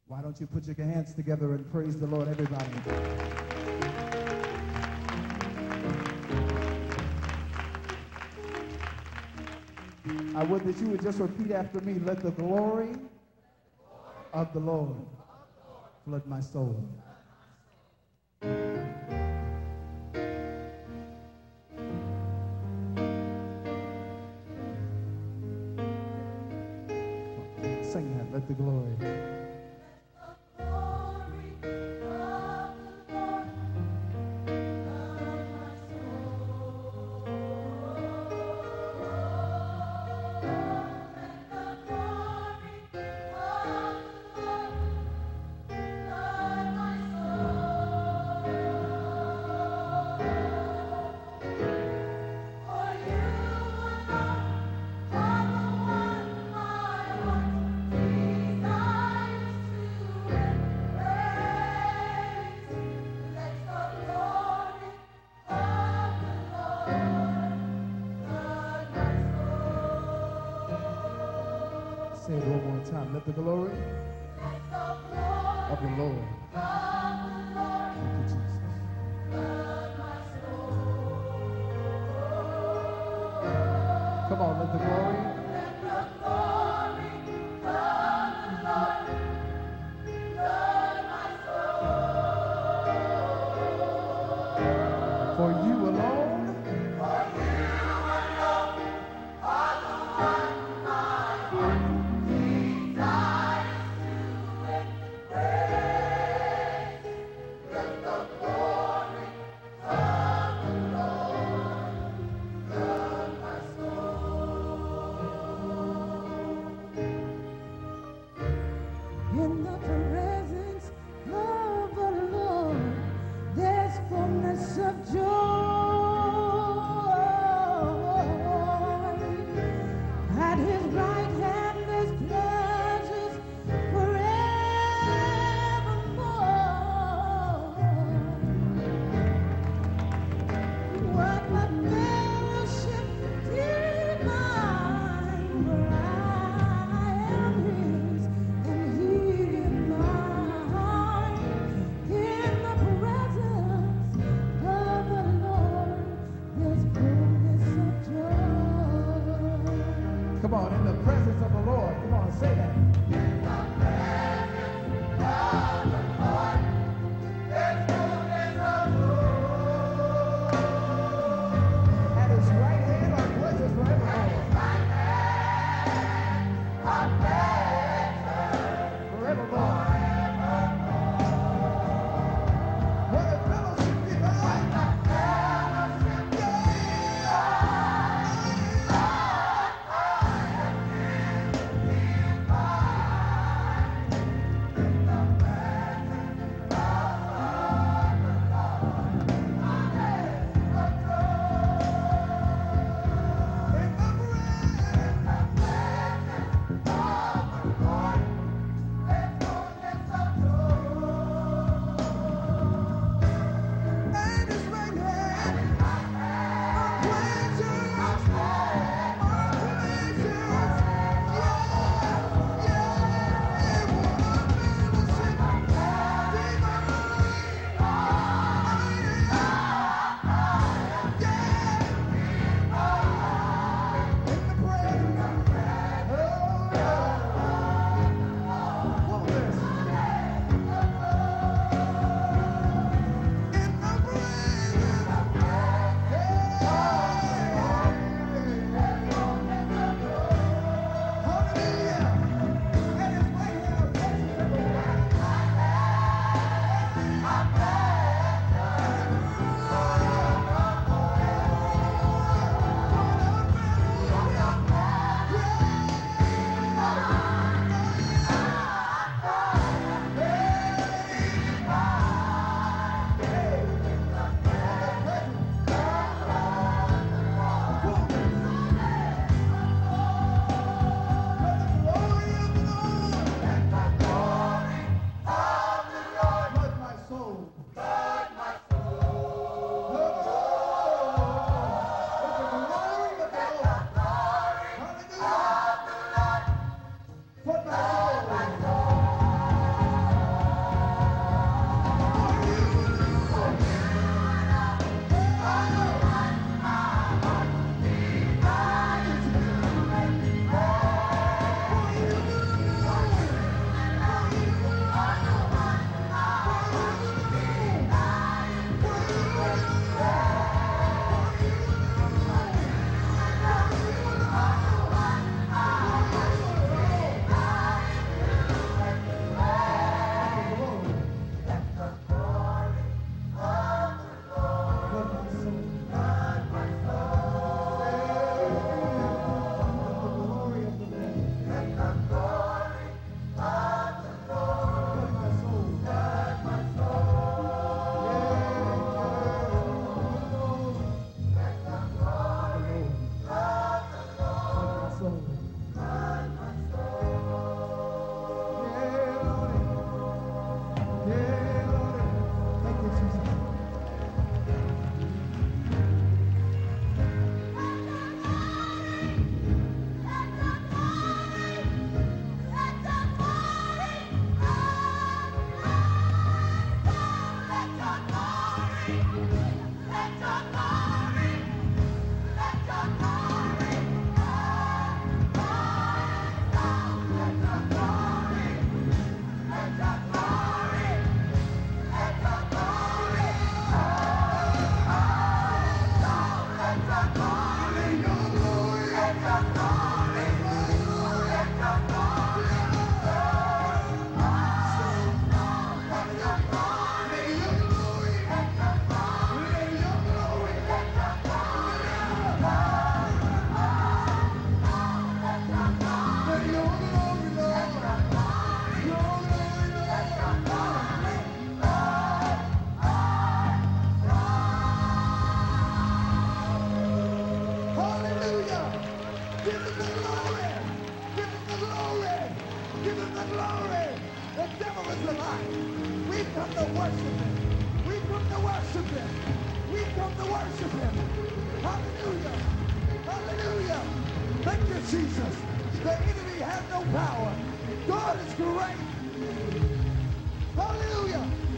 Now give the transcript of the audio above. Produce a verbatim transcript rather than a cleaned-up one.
Why don't you put your hands together and praise the Lord, everybody? I would that you would just repeat after me. Let the glory of the Lord flood my soul. Sing that, let the glory. Say it one more time. Let the glory of the Lord. Thank you, Jesus. Come on, let the glory. For you alone. In the presence of the Lord, there's fullness of joy. At his right hand there's pleasures forevermore. What a fellowship divine, for I am his and he is mine. worship him. We come to worship him. We come to worship him. Hallelujah. Hallelujah. Thank you, Jesus. The enemy has no power. God is great. Hallelujah.